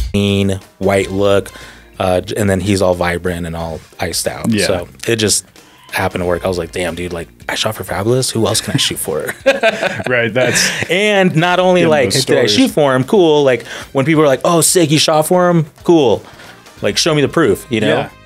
clean, white look. And then he's all vibrant and all iced out. Yeah. So it just happened to work. I was like, damn, dude, like I shot for Fabulous. Who else can I shoot for? Right. That's And not only like did I shoot for him, cool. Like when people are like, oh, sick, you shot for him, cool. Like show me the proof, you know? Yeah.